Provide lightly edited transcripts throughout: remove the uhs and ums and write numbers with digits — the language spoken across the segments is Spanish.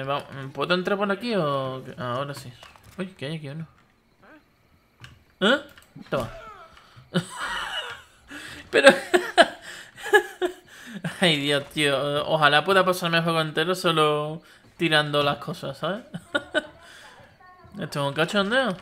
¿Puedo entrar por aquí o...? Ahora sí. Uy, ¿qué hay aquí uno? ¿Eh? Toma. Pero... Ay, Dios, tío. Ojalá pueda pasarme el juego entero solo tirando las cosas, ¿sabes? Esto es un cachondeo.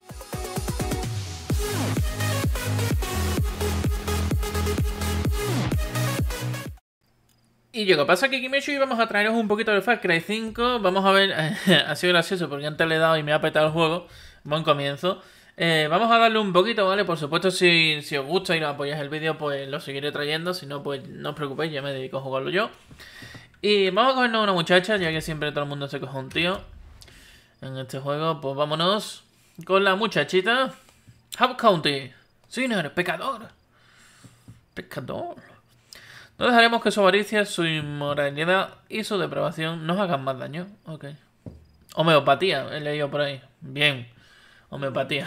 Y lo que pasa es que Kimeshi vamos a traeros un poquito de Far Cry 5. Vamos a ver, ha sido gracioso porque antes le he dado y me ha petado el juego. Buen comienzo. Vamos a darle un poquito, ¿vale? Por supuesto, si os gusta y nos apoyáis el vídeo, pues lo seguiré trayendo. Si no, pues no os preocupéis, ya me dedico a jugarlo yo. Y vamos a cogernos una muchacha, ya que siempre todo el mundo se coge un tío en este juego. Pues vámonos con la muchachita. Hub County. Sinner, pecador. Pecador. No dejaremos que su avaricia, su inmoralidad y su depravación nos hagan más daño. Ok. Homeopatía, he leído por ahí. Bien. Homeopatía.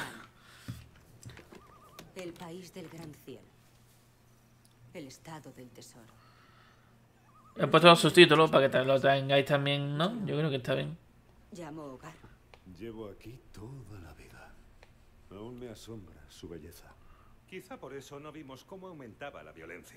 El país del gran cielo. El estado del tesoro. He puesto los subtítulos para que lo tengáis también, ¿no? Yo creo que está bien. Llamo hogar. Llevo aquí toda la vida. Aún me asombra su belleza. Quizá por eso no vimos cómo aumentaba la violencia.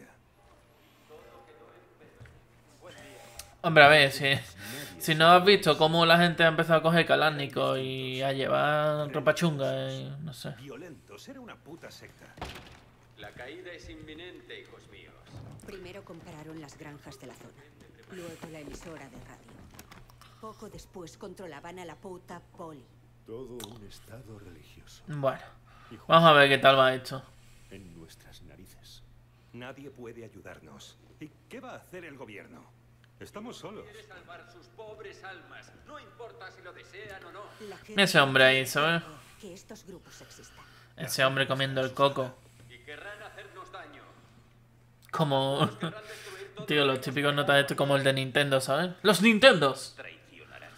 Hombre, a ver, si no has visto cómo la gente ha empezado a coger Kalashnikov y a llevar ropa chunga, no sé. Violentos, era una puta secta. La caída es inminente, hijos míos. Primero compraron las granjas de la zona. Luego la emisora de radio. Poco después controlaban a la puta poli. Todo un estado religioso. Bueno, vamos a ver qué tal va esto. En nuestras narices. Nadie puede ayudarnos. ¿Y qué va a hacer el gobierno? Estamos solos. Quiere salvar sus pobres almas. No importa si lo desean o no. La gente Ese hombre ahí, ¿sabes? que estos grupos existan. Ese hombre comiendo el coco. Y querrán hacernos daño. Como... Querrán destruir todo. Tío, los típicos notas esto como el de Nintendo, ¿sabes? ¡Los Nintendos! Traicionarán.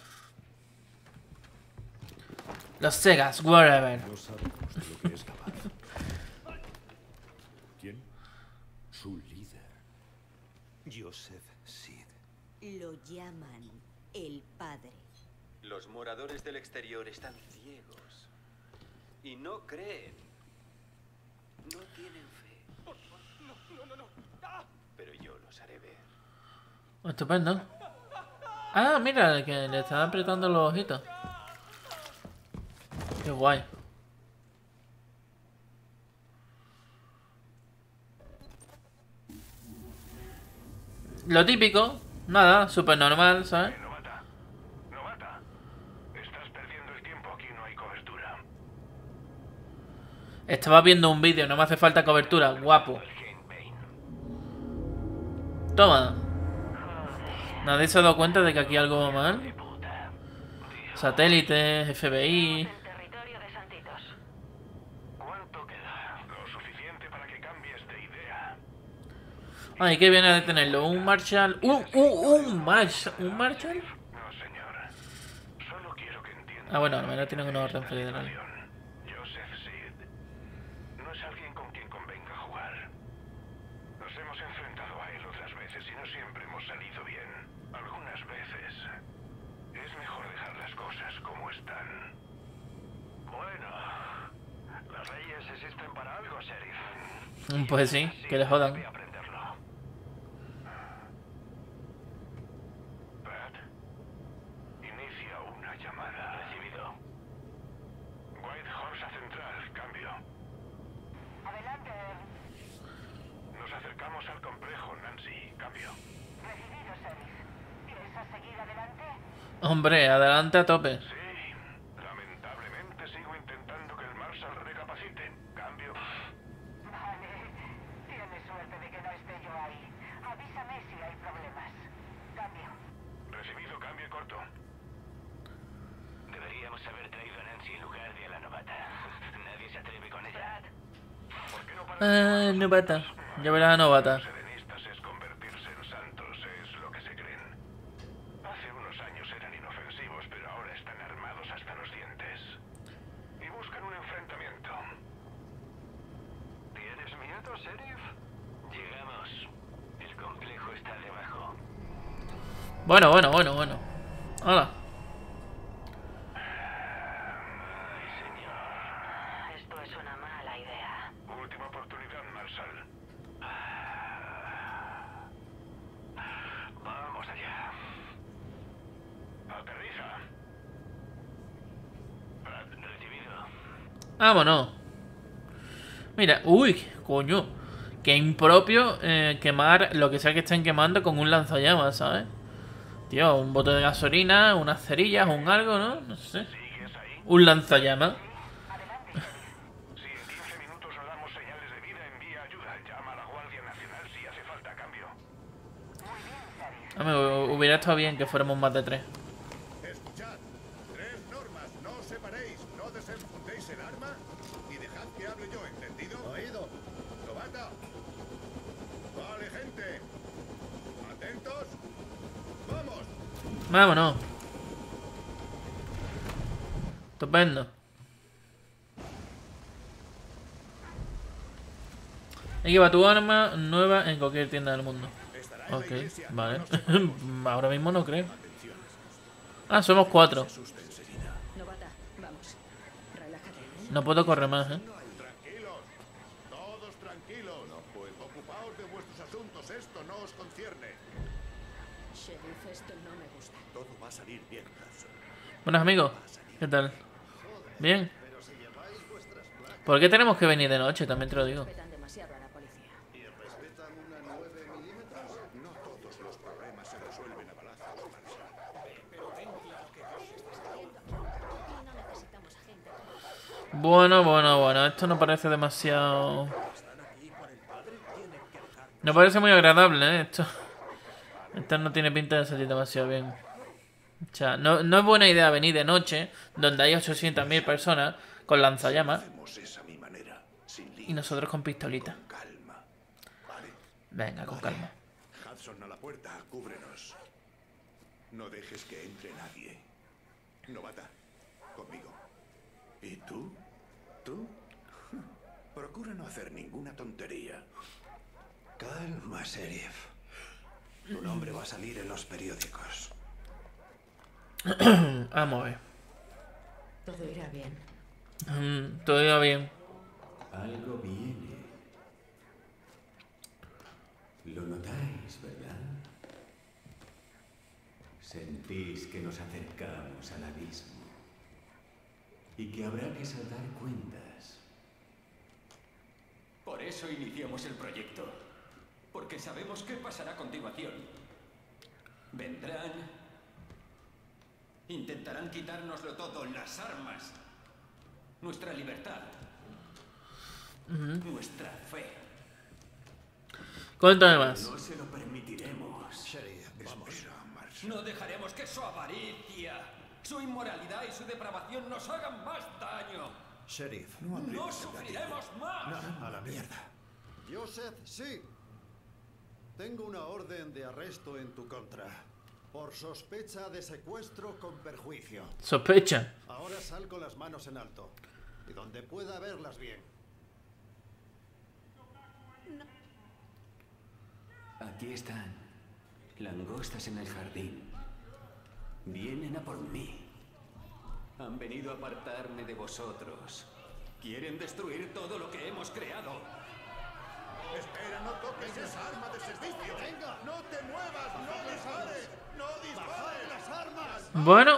Los Segas, whatever. No sabemos de lo que es capaz. ¿Quién? Su líder. Joseph Seed. Lo llaman el padre. Los moradores del exterior están ciegos. Y no creen. No tienen fe. Pero yo los haré ver. Estupendo. Ah, mira, que le están apretando los ojitos. Qué guay. Lo típico, nada, súper normal, ¿sabes? Novata, estás perdiendo el tiempo, aquí no hay cobertura. Estaba viendo un vídeo, no me hace falta cobertura, guapo. Toma. ¿Nadie se ha dado cuenta de que aquí algo va mal? Satélites, FBI... ¿Cuánto queda? Lo suficiente para que cambies de idea. Ay, ¿qué viene a detenerlo? ¿Un Marshall? ¿Un Marshall? No, señor. Solo quiero que entiendas. Ah, bueno, al menos tienen una orden federal. Joseph Seed no es alguien con quien convenga jugar. Nos hemos enfrentado a él otras veces y no siempre hemos salido bien. Algunas veces es mejor dejar las cosas como están. Bueno, las leyes existen para algo, sheriff. Pues sí, que le jodan. Voy a aprenderlo. Pat, inicia una llamada. Recibido. White Horse a Central, cambio. Adelante. Nos acercamos al complejo, Nancy, cambio. Recibido, Sheriff. ¿Piensas seguir adelante? Hombre, adelante a tope. Sí, lamentablemente sigo intentando que el Marshal recapacite. Cambio. Vale. Tienes suerte de que no esté yo ahí. Avísame si hay problemas. Cambio. Recibido, cambio y corto. Deberíamos haber traído a Nancy en lugar de a la novata. Nadie se atreve con ella. ¿Por qué no para Novata. Ya verás a novata. serenistas es convertirse en santos, es lo que se creen. Hace unos años eran inofensivos, pero ahora están armados hasta los dientes. Y buscan un enfrentamiento. ¿Tienes miedo, Sheriff? Llegamos. El complejo está debajo. Bueno. Hola. Esto es una mala idea. Última oportunidad, Marshall. Vamos allá. Aterriza. Recibido. Vámonos. Mira, uy, coño. Qué impropio quemar lo que sea que estén quemando con un lanzallamas, ¿sabes? Tío, un bote de gasolina, unas cerillas, un algo, ¿no? No sé. ¿Sigues ahí? Un lanzallamas. Si en 15 minutos no damos señales de vida, envía ayuda. Llama a la Guardia Nacional si hace falta cambio. Hubiera estado bien que fuéramos más de 3. Escuchad. 3 normas. No os separéis. No desenfundéis el arma. Y dejad que hable yo, ¿entendido? Oído. Novata. Vale, gente. ¿Atentos? ¡Vamos! Vámonos. Estupendo. Lleva tu arma nueva en cualquier tienda del mundo. Estará en la Ok, iglesia. vale. No nos separemos. Ahora mismo no creo. Atención. Ah, somos 4. Asusta enseguida. Novata, vamos. Relájate. No puedo correr más, ¿eh? Tranquilos. Todos tranquilos. Ocupaos de vuestros asuntos. Esto no os concierne. Sheriff, esto no me gusta. Todo va a salir bien, Hudson. Buenos amigos, ¿qué tal? ¿Bien? ¿Por qué tenemos que venir de noche? También te lo digo. Respetan demasiado a la policía. No todos los problemas se resuelven a balazos, Marshall. Bueno, esto no parece demasiado... No parece muy agradable, ¿eh? Esto no tiene pinta de salir demasiado bien. O sea, no es buena idea venir de noche, donde hay 800.000 personas, con lanzallamas, Hacemos esa a mi manera, sin lío, y nosotros con pistolita. con calma. ¿Vale? Venga, con calma. Hudson, a la puerta, cúbrenos. No dejes que entre nadie. Novata, conmigo. ¿Y tú? ¿Tú? Procura no hacer ninguna tontería. Calma, Sheriff. Tu nombre va a salir en los periódicos. Vamos a ver. Todo irá bien. Todo iba bien. Algo viene. Lo notáis, ¿verdad? Sentís que nos acercamos al abismo y que habrá que saldar cuentas. Por eso iniciamos el proyecto. Porque sabemos qué pasará a continuación. Vendrán. Intentarán quitárnoslo todo, las armas. Nuestra libertad. Nuestra fe. Cuéntame más. No se lo permitiremos. Sheriff, espera, Marshall. No dejaremos que su avaricia, su inmoralidad y su depravación nos hagan más daño. Sheriff, No sufriremos más. a la mierda. Joseph, sí. Tengo una orden de arresto en tu contra. Por sospecha de secuestro con perjuicio. Sospecha. Ahora sal con las manos en alto. Y donde pueda verlas bien. Aquí están. Langostas en el jardín. Vienen a por mí. Han venido a apartarme de vosotros. Quieren destruir todo lo que hemos creado. Espera, no toques esa arma de servicio. Venga, no te muevas, no dispares. No dispares las armas. Bueno,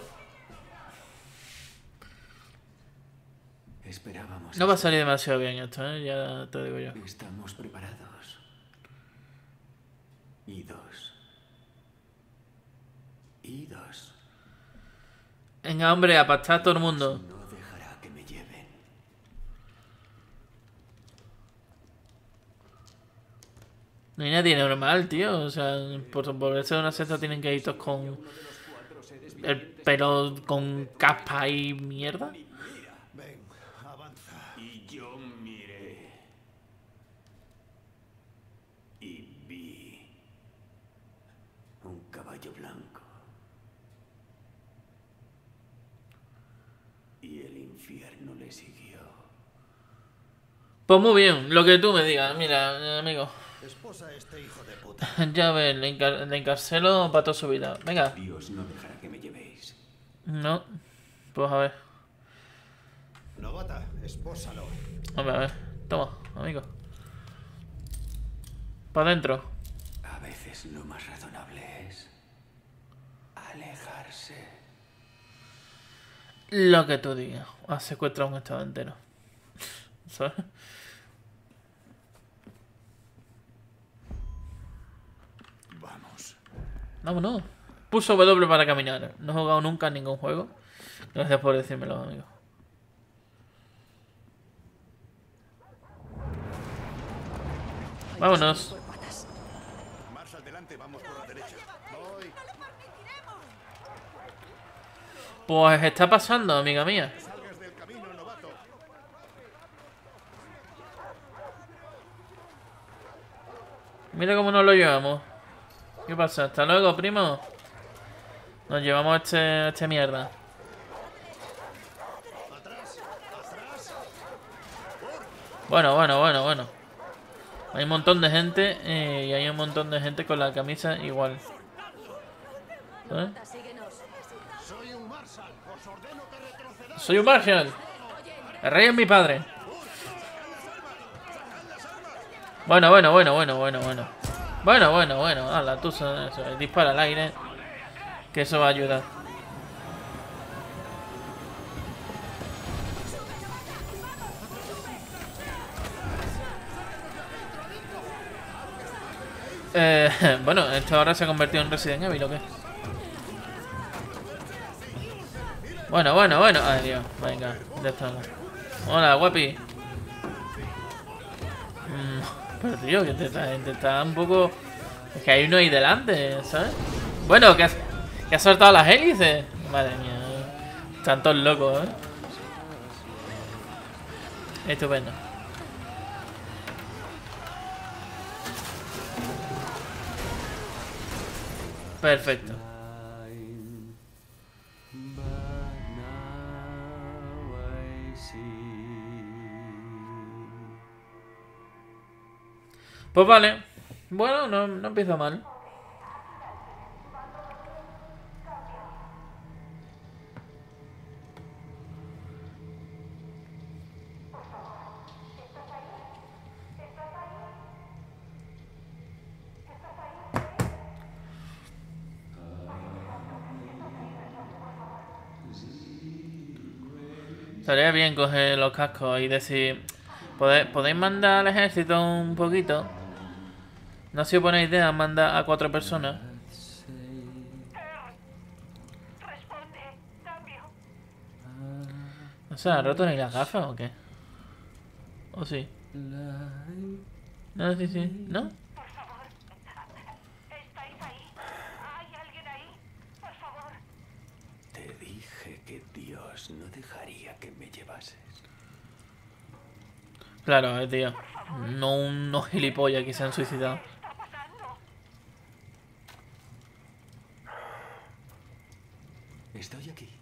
Esperábamos. no va a esto. salir demasiado bien esto, ¿eh? Ya te digo yo. Estamos preparados. Idos. Idos. Venga, hombre, a pastar a todo el mundo. No dejará que me lleven. No hay nadie normal, tío. O sea, por volverse de una secta tienen que ir todos con el pelo con capa y mierda. Ven, avanza. Y yo miré. Y vi un caballo blanco. Y el infierno le siguió. Pues muy bien, lo que tú me digas. Mira, amigo. Esposa a este hijo de puta. Ya ves, le encarcelo para toda su vida. Venga. Dios no dejará que me llevéis. No. Pues a ver. Novata, espósalo. Hombre, a ver. Toma, amigo. Para adentro. A veces lo más razonable es alejarse. Lo que tú digas. Has secuestrado un estado entero. ¿Sabes? Vamos. Vámonos. Pulso W para caminar. No he jugado nunca en ningún juego. Gracias por decírmelo, amigo. Vámonos. Más adelante, vamos por la derecha. Voy. Pues está pasando, amiga mía. Salgas del camino, novato. Mira cómo nos lo llevamos. ¿Qué pasa? Hasta luego, primo. Nos llevamos este mierda. Bueno. Hay un montón de gente y hay un montón de gente con la camisa igual. ¿Sabes? Soy un Marshall. El rey es mi padre. Bueno. Hala, tú eso, dispara al aire. Que eso va a ayudar. Bueno, esto ahora se ha convertido en Resident Evil, ¿o qué? Bueno. Ay, Dios. Venga, ya está. Hola, guapi. Pero tío, que te está un poco... Es que hay uno ahí delante, ¿sabes? Bueno, que ha soltado las hélices. Madre mía. Están todos locos, ¿eh? Estupendo. Perfecto. Pues vale. Bueno, no empieza mal. Estaría bien coger los cascos y decir... ¿Podéis mandar al ejército un poquito? No sé si buena idea mandar a 4 personas. ¿No se ha roto ni las gafas o qué? ¿O sí? No, sí. ¿No? Te dije que Dios no dejaría que me llevases. Claro, tío. No unos gilipollas que se han suicidado. Estoy aquí.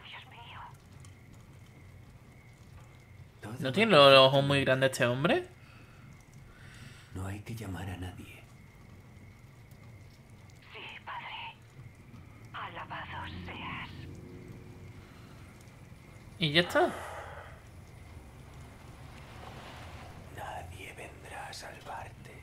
¿No tiene los ojos muy grandes este hombre? No hay que llamar a nadie. Sí, padre. Alabado seas. ¿Y ya está? Nadie vendrá a salvarte.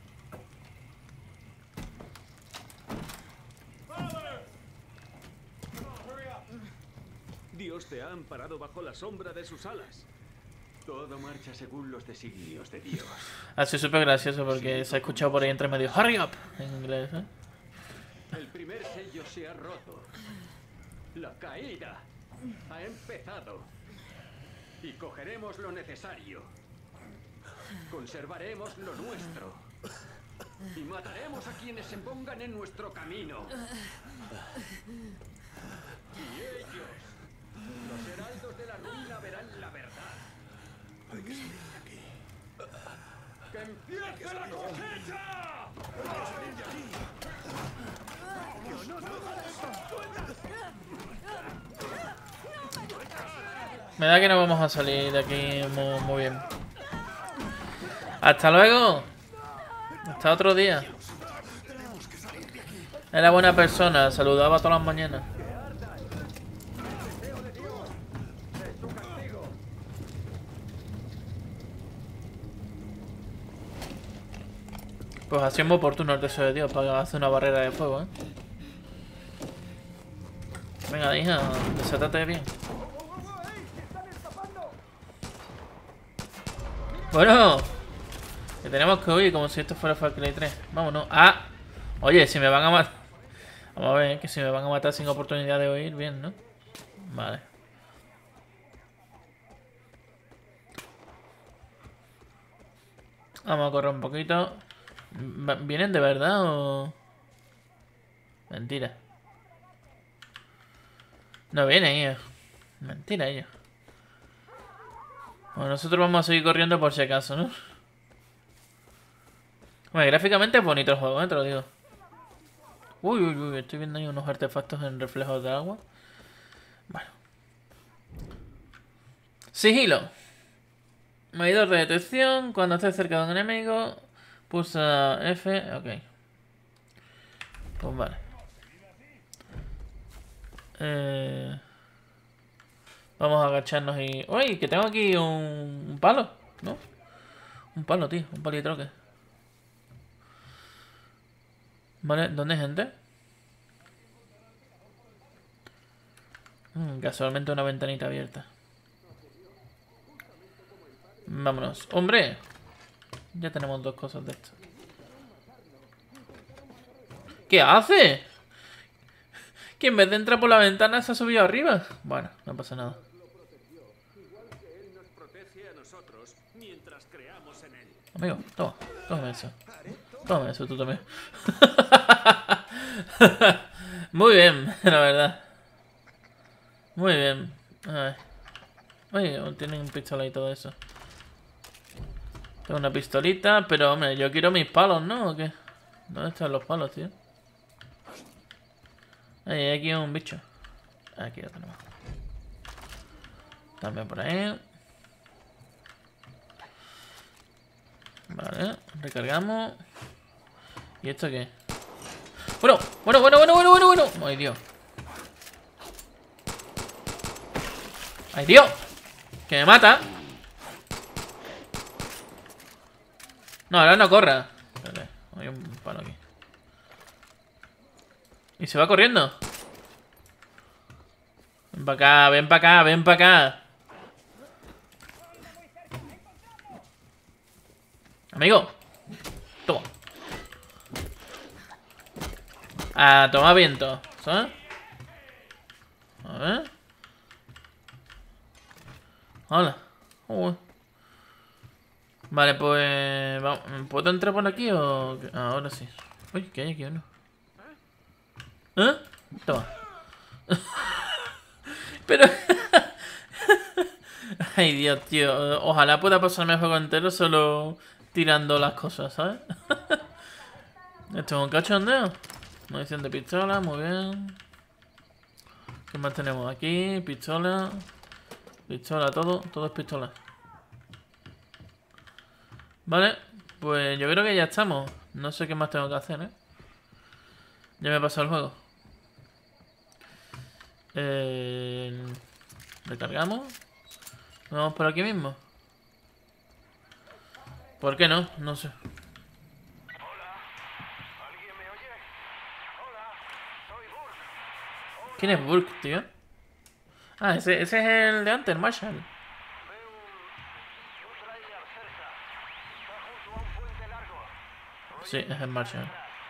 Dios te ha amparado bajo la sombra de sus alas. Todo marcha según los designios de Dios. Ha sido súper gracioso porque se ha escuchado por ahí entre medio "Hurry up" en inglés, ¿eh? El primer sello se ha roto. La caída ha empezado. Y cogeremos lo necesario. Conservaremos lo nuestro. Y mataremos a quienes se pongan en nuestro camino. Y ellos, los heraldos de la ruina, verán la verdad. Hay que salir de aquí. ¡Que empiece la cosecha! Hay que salir de aquí. Me da que no vamos a salir de aquí muy bien. ¡Hasta luego! Hasta otro día. Era buena persona, saludaba todas las mañanas. Pues así es muy oportuno el deseo de Dios para hacer una barrera de fuego, ¿eh? Venga, hija, desátate bien. Bueno, que tenemos que huir como si esto fuera Far Cry 3. Vámonos. ¡Ah! Oye, si me van a matar... Vamos a ver, que si me van a matar sin oportunidad de huir, bien, ¿no? Vale. Vamos a correr un poquito. ¿Vienen de verdad o...? Mentira. No vienen ellos. Mentira ellos. Bueno, nosotros vamos a seguir corriendo por si acaso, ¿no? Bueno, gráficamente es bonito el juego, te lo digo. Uy, uy, uy, estoy viendo ahí unos artefactos en reflejos de agua. Bueno. Sigilo. Medidor de detección. Cuando estés cerca de un enemigo, pulsa F. Ok. Pues vale. Vamos a agacharnos y... ¡Uy! Que tengo aquí un palo, ¿no? Un palo, tío. Un palitroque. Vale, ¿dónde hay gente? Casualmente una ventanita abierta. Vámonos. ¡Hombre! Ya tenemos dos cosas de esto. ¿Qué hace? Que en vez de entrar por la ventana se ha subido arriba. Bueno, no pasa nada. Amigo, toma. Cógeme eso. Cógeme eso tú también. Muy bien, la verdad. Muy bien. Oye, tienen pistola y todo eso. Tengo una pistolita, pero hombre, yo quiero mis palos, ¿no? ¿O qué? ¿Dónde están los palos, tío? Hay aquí un bicho. Aquí lo tenemos. También por ahí. Vale, recargamos. ¿Y esto qué? Bueno. Ay, Dios. ¡Ay, Dios! ¡Que me mata! No, ahora no corra. Espérate, hay un palo aquí. Y se va corriendo. Ven para acá, ven para acá, ven para acá. Amigo. Toma. Ah, toma viento. ¿Sabes? A ver. Hola. Vale, pues... Vamos. ¿Puedo entrar por aquí o...? Ahora sí. Uy, ¿qué hay aquí uno? ¿Eh? Toma. Pero... Ay, Dios, tío. Ojalá pueda pasarme el juego entero solo tirando las cosas, ¿sabes? Esto es un cachondeo. Munición de pistola, muy bien. ¿Qué más tenemos aquí? Pistola. Pistola, todo es pistola. Vale, pues yo creo que ya estamos. No sé qué más tengo que hacer, ¿eh? Ya me he pasado el juego. Recargamos. Vamos por aquí mismo. ¿Por qué no? No sé. ¿Quién es Burke, tío? Ah, ese es el de antes, Marshall. Sí, es el Marshall.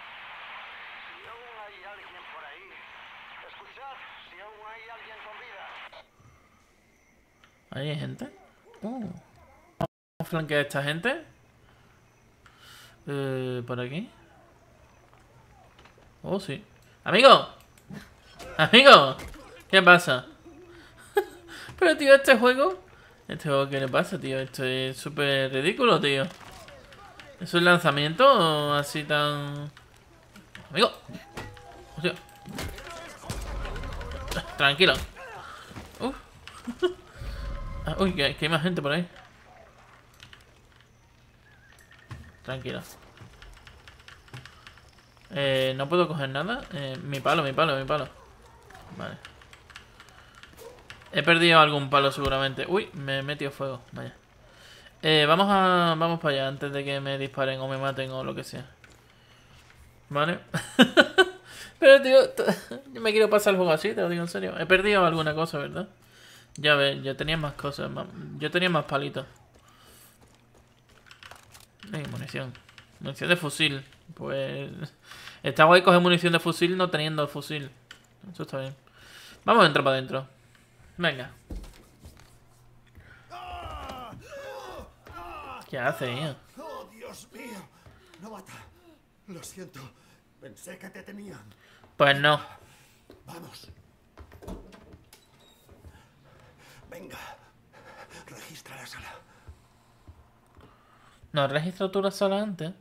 ¿Ahí hay gente? ¿Vamos a flanquear a esta gente? ¿Por aquí? Oh, sí. ¡Amigo! ¡Amigo! ¿Qué pasa? Pero, tío, este juego... ¿qué le pasa, tío? Esto es súper ridículo, tío. ¿Es un lanzamiento así tan...? ¡Amigo! Hostia. Tranquilo. Uy, que hay más gente por ahí. Tranquilo. No puedo coger nada. Mi palo. Vale. He perdido algún palo seguramente. Uy, me he metido fuego. Vaya. Vamos para allá antes de que me disparen o me maten o lo que sea. Vale. Pero tío, yo me quiero pasar el juego así, te lo digo en serio. He perdido alguna cosa, ¿verdad? Ya ves, yo tenía más cosas. Yo tenía más palitos. Munición. Munición de fusil. Pues... Está guay coger munición de fusil no teniendo el fusil. Eso está bien. Vamos a entrar para adentro. Venga. ¿Qué hace, tío? ¡Oh, Dios mío! Novata, lo siento. Pensé que te tenían. Pues no. Vamos. Venga. Registra la sala. ¿No has registrado tú la sala antes?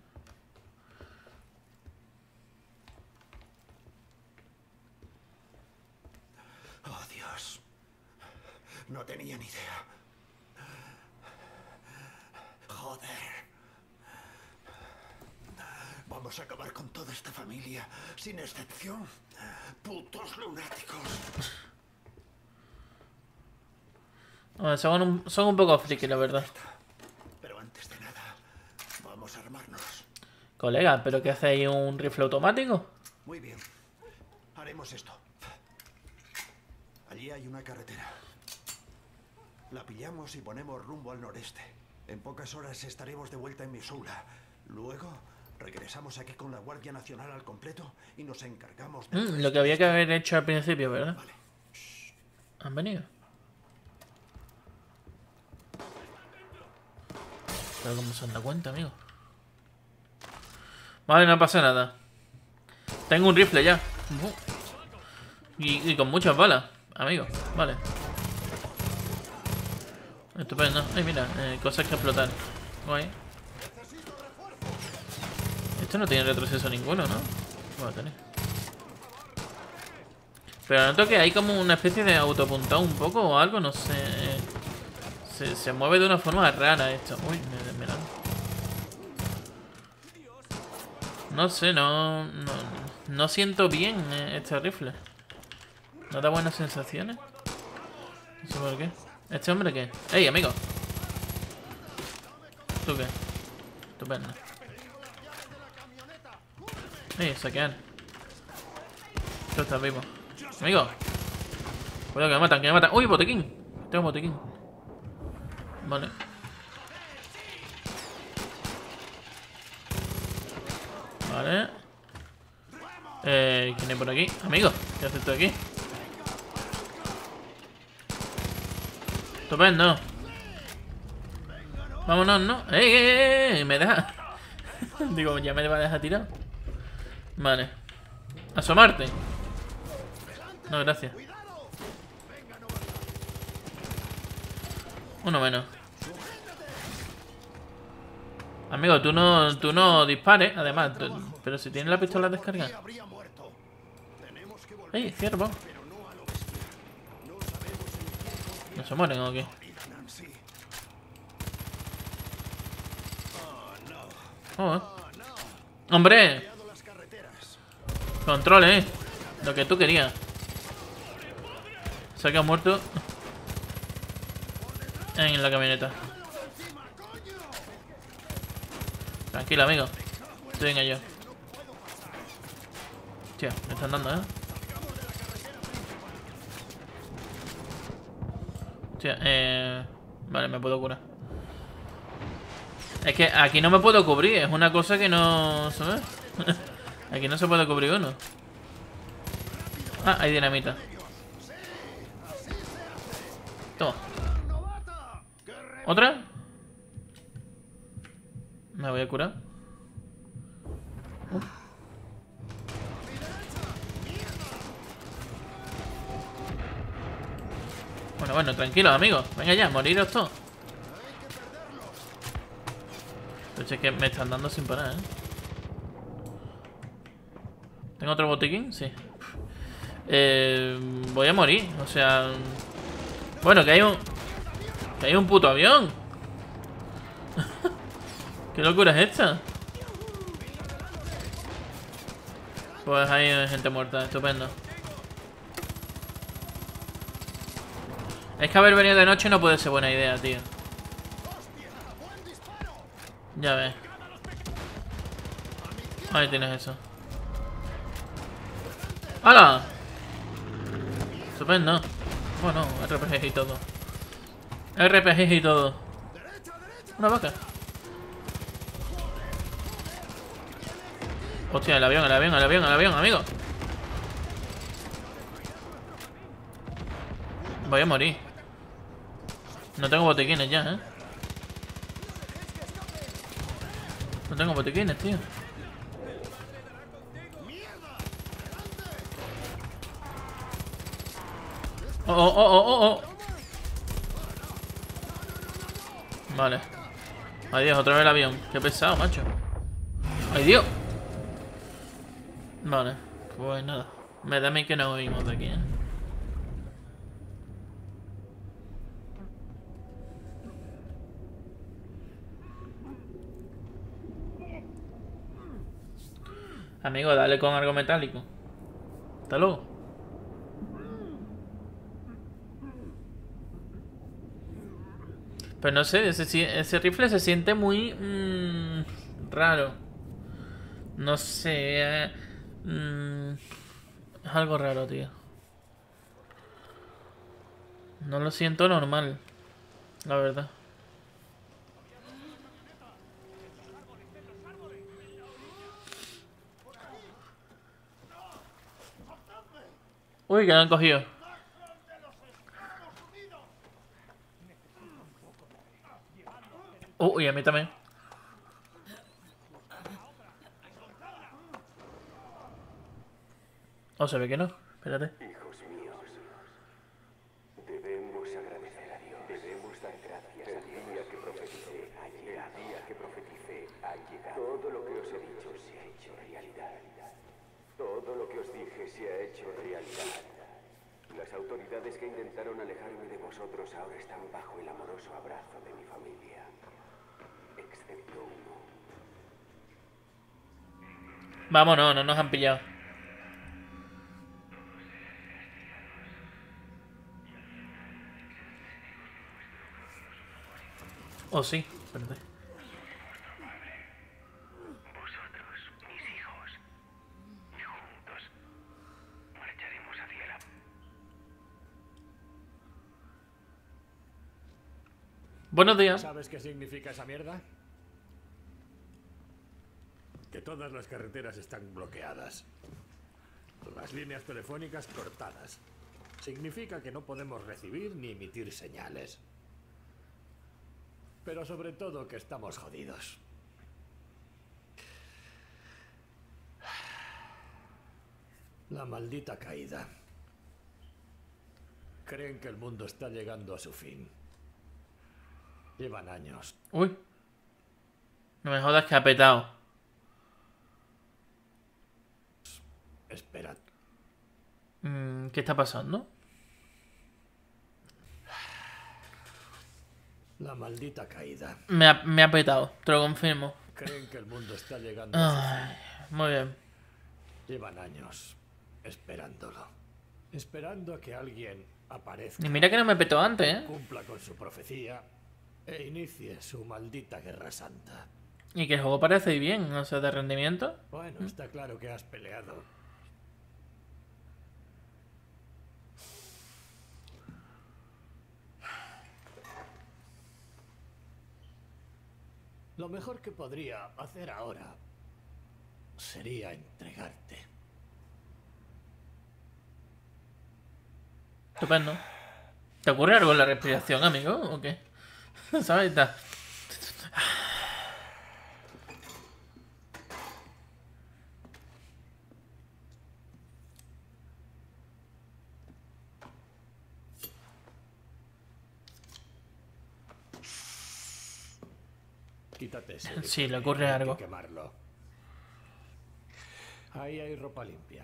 Oh, Dios. No tenía ni idea. Joder. Vamos a acabar con toda esta familia, sin excepción. Putos lunáticos. Bueno, son un poco friki, la verdad. Pero antes de nada, vamos a armarnos. Colega, ¿pero qué hace ahí un rifle automático? Muy bien. Haremos esto. Allí hay una carretera. La pillamos y ponemos rumbo al noreste. En pocas horas estaremos de vuelta en Missoula. Luego regresamos aquí con la Guardia Nacional al completo y nos encargamos de... Lo que había que haber hecho al principio, ¿verdad? Vale. ¿Han venido? Pero como se da cuenta, amigo. Vale, no pasa nada. Tengo un rifle ya. Y con muchas balas, amigo. Vale. Estupendo. Ay, mira, cosas que explotar. Guay. Esto no tiene retroceso ninguno, ¿no? Va a tener. Pero noto que hay como una especie de autopuntado un poco o algo, no sé. Se mueve de una forma rara esto. Uy, me dan. No sé, no siento bien este rifle. ¿No da buenas sensaciones? No sé por qué. ¿Este hombre qué? ¡Ey, amigo! ¿Tú qué? Estupendo. ¡Ey, saquear! Tú estás vivo. ¡Amigo! Cuidado, que me matan, que me matan. ¡Uy, botiquín! Tengo botiquín. Vale. Vale. ¿Quién hay por aquí? Amigo, ¿qué haces tú aquí? Estupendo. Vámonos, ¿no? ¡Ey! Me deja. Digo, ya me va a dejar tirado. Vale. Asomarte. No, gracias. Uno menos. Amigo, tú no dispares, además. Pero si tienes la pistola descargada. ¡Ey, ciervo! ¿No se mueren o qué? Oh, ¡hombre! Control, lo que tú querías. Se ha muerto en la camioneta. Tranquilo, amigo. Estoy en ello. Hostia, me están dando, Hostia, vale, me puedo curar. Es que aquí no me puedo cubrir. Es una cosa que no... ¿sabes? Aquí no se puede cubrir uno. Ah, hay dinamita. Toma. ¿Otra? Me voy a curar. Bueno, tranquilos, amigos. Venga ya, moriros todos. Pero es que me están dando sin parar, ¿Tengo otro botiquín? Sí. Voy a morir, o sea... Bueno, que hay un puto avión. ¿Qué locura es esta? Pues ahí hay gente muerta, estupendo. Es que haber venido de noche no puede ser buena idea, tío. Ya ves. Ahí tienes eso. ¡Hala! Estupendo. Bueno, RPG y todo. RPG y todo. Una vaca. Hostia, el avión, amigo. Voy a morir. No tengo botiquines ya, ¿eh? No tengo botiquines, tío. Oh. Vale. Adiós, otra vez el avión. Qué pesado, macho. ¡Ay, Dios! Vale, pues nada. Me da a mí que no oímos de aquí, ¿eh? Amigo, dale con algo metálico. Hasta luego. Pero no sé, ese rifle se siente muy raro. No sé. Es algo raro, tío. No lo siento normal, la verdad. Uy, que lo han cogido. Uy, a mí también. O se ve que no. Espérate. Hijos míos, debemos agradecer a Dios. Debemos dar gracias a Dios. El día que profeticé ha llegado. El día que profeticé ha llegado. Todo lo que os he dicho se ha hecho realidad. Todo lo que os dije se ha hecho realidad. Las autoridades que intentaron alejarme de vosotros ahora están bajo el amoroso abrazo de mi familia. Excepto uno. Vámonos, no nos han pillado. Oh, sí, espérate. Vosotros, mis hijos, y juntos marcharemos hacia la... Buenos días. ¿Sabes qué significa esa mierda? Que todas las carreteras están bloqueadas. Las líneas telefónicas cortadas. Significa que no podemos recibir ni emitir señales. Pero sobre todo que estamos jodidos. La maldita caída. Creen que el mundo está llegando a su fin. Llevan años. Uy. No me jodas que ha petado. Espera. ¿Qué está pasando? La maldita caída. Me ha petado, te lo confirmo. Creen que el mundo está llegando a su fin. Muy bien. Llevan años esperándolo. Esperando a que alguien aparezca. Y mira que no me petó antes, ¿eh? Cumpla con su profecía e inicie su maldita guerra santa. Y que el juego parece bien, o sea, de rendimiento. Bueno, está claro que has peleado. Lo mejor que podría hacer ahora sería entregarte. Estupendo. ¿Te ocurre algo en la respiración, amigo? ¿O qué? ¿Sabes? Quítate ese. Sí, le ocurre hay algo. que quemarlo. Ahí hay ropa limpia.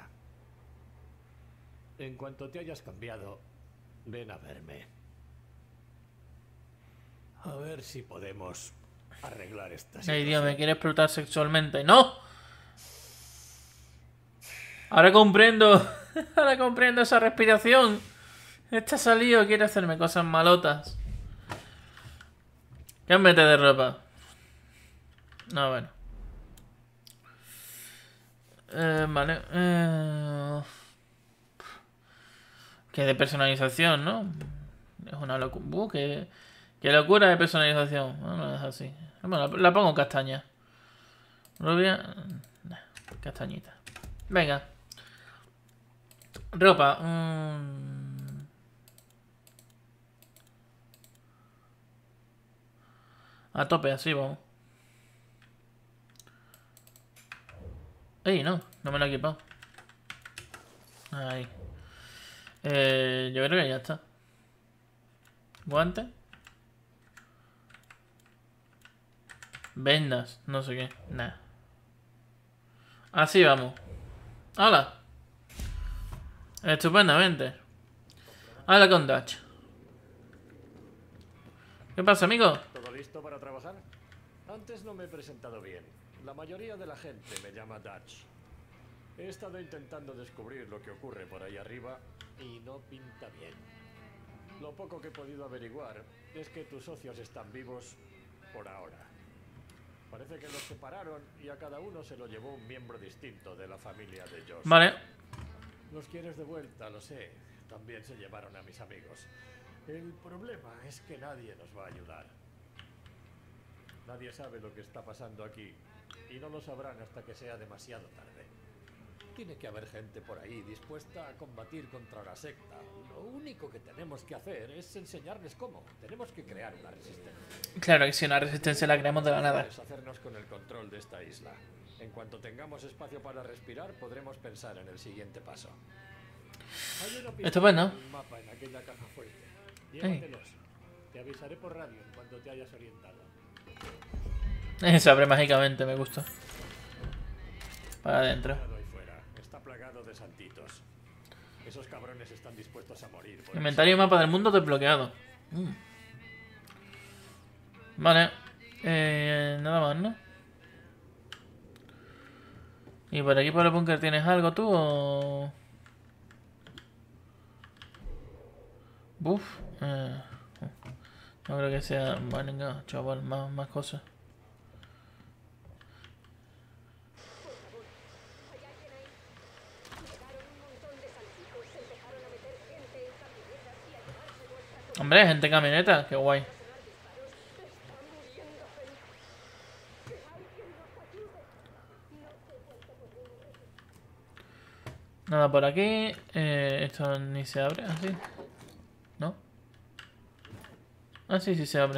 En cuanto te hayas cambiado, ven a verme. A ver si podemos arreglar esta situación. Ay, Dios, me quiere explotar sexualmente. ¡No! Ahora comprendo. Ahora comprendo esa respiración. Está salido, quiere hacerme cosas malotas. Cámbiate de ropa. No, bueno. Vale. Que de personalización, ¿no? Es una locura. Qué locura de personalización. No es así. Bueno, la pongo castaña. Rubia. Castañita. Venga. Ropa. A tope, así vamos. Ey, no me lo he equipado. Ahí. Yo creo que ya está. Guante. Vendas, no sé qué. Nada. Así vamos. ¡Hala! Estupendamente. ¡Hala con Dutch! ¿Qué pasa, amigo? ¿Todo listo para trabajar? Antes no me he presentado bien. La mayoría de la gente me llama Dutch. He estado intentando descubrir lo que ocurre por ahí arriba y no pinta bien. Lo poco que he podido averiguar es que tus socios están vivos por ahora. Parece que los separaron y a cada uno se lo llevó un miembro distinto de la familia de Josh. Vale. Los quieres de vuelta, lo sé. También se llevaron a mis amigos. El problema es que nadie nos va a ayudar. Nadie sabe lo que está pasando aquí y no lo sabrán hasta que sea demasiado tarde. Tiene que haber gente por ahí dispuesta a combatir contra la secta. Lo único que tenemos que hacer es enseñarles cómo. Tenemos que crear una resistencia. Claro que si una resistencia la creamos de la nada. Hacernos con el control de esta isla. En cuanto tengamos espacio para respirar, podremos pensar en el siguiente paso. Hay una pista Estupendo. y un mapa en aquella caja fuerte. Llévatelos. Te avisaré por radio en cuanto te hayas orientado. Se abre mágicamente, me gusta. Para adentro. Está plagado de santitos. Esos cabrones están dispuestos a morir. Inventario y mapa del mundo desbloqueado. Vale. Nada más, ¿no? ¿Y por aquí por el búnker tienes algo tú o...? Buf. No creo que sea... Venga, chaval, más cosas. Hombre, gente camioneta, qué guay. Nada por aquí. Esto ni se abre, así. ¿No? Ah, sí, sí se abre.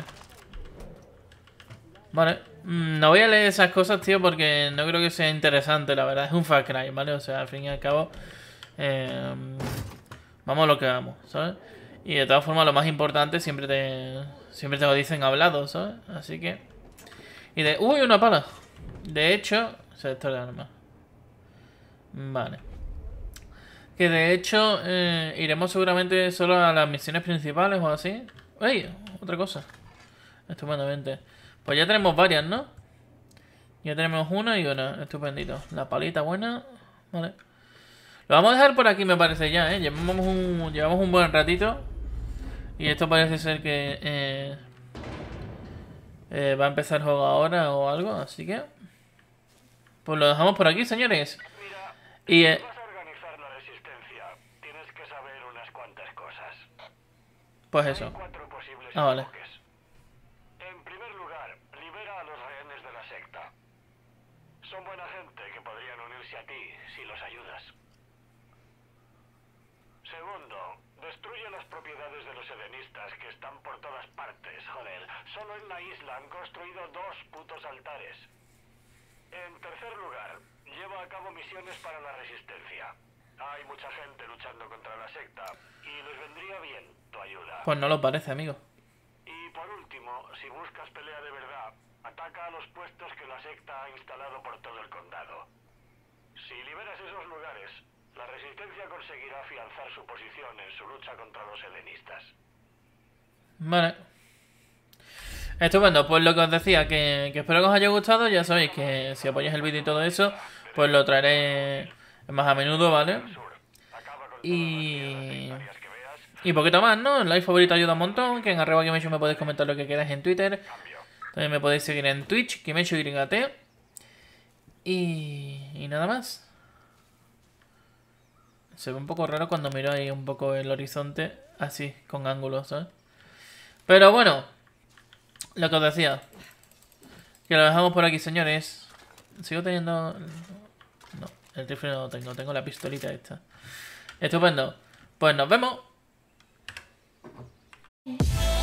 Vale. No voy a leer esas cosas, tío, porque no creo que sea interesante, la verdad. Es un Far Cry, ¿vale? O sea, al fin y al cabo... vamos a lo que vamos, ¿sabes? Y de todas formas, lo más importante siempre te lo dicen hablado, ¿sabes? Así que... Y de... ¡Uy, una pala! De hecho... Sector de armas. Vale. Que de hecho... iremos seguramente solo a las misiones principales o así. ¡Ey! Otra cosa. Estupendamente. Pues ya tenemos varias, ¿no? Ya tenemos una y una. Estupendito. La palita buena. Vale. Lo vamos a dejar por aquí, me parece ya, ¿eh? Llevamos un buen ratito. Y esto parece ser que va a empezar el juego ahora o algo, así que... Pues lo dejamos por aquí, señores. Y... vas a organizar la resistencia, tienes que saber unas cuantas cosas. Pues eso. Hay 4 posibles vale. enfoques. En primer lugar, libera a los rehenes de la secta. Son buena gente que podrían unirse a ti si los ayudas. Segundo, destruye las propiedades de los edenistas que están por todas partes, joder. Solo en la isla han construido 2 putos altares. En tercer lugar, lleva a cabo misiones para la resistencia. Hay mucha gente luchando contra la secta y les vendría bien tu ayuda. Pues no lo parece, amigo. Y por último, si buscas pelea de verdad, ataca a los puestos que la secta ha instalado por todo el condado. Si liberas esos lugares, la resistencia conseguirá afianzar su posición en su lucha contra los edenistas. Vale. Estupendo, pues lo que os decía, que espero que os haya gustado. Ya sabéis que si apoyáis el vídeo y todo eso, pues lo traeré más a menudo, ¿vale? Y poquito más, ¿no? El like favorito ayuda un montón. Que en @Kimecho me podéis comentar lo que queráis en Twitter. También me podéis seguir en Twitch, KimechoYT. Y nada más. Se ve un poco raro cuando miro ahí un poco el horizonte, así, con ángulos, ¿sabes? Pero bueno, lo que os decía. Que lo dejamos por aquí, señores. Sigo teniendo... No, el rifle no lo tengo, tengo la pistolita esta. Estupendo. Pues nos vemos.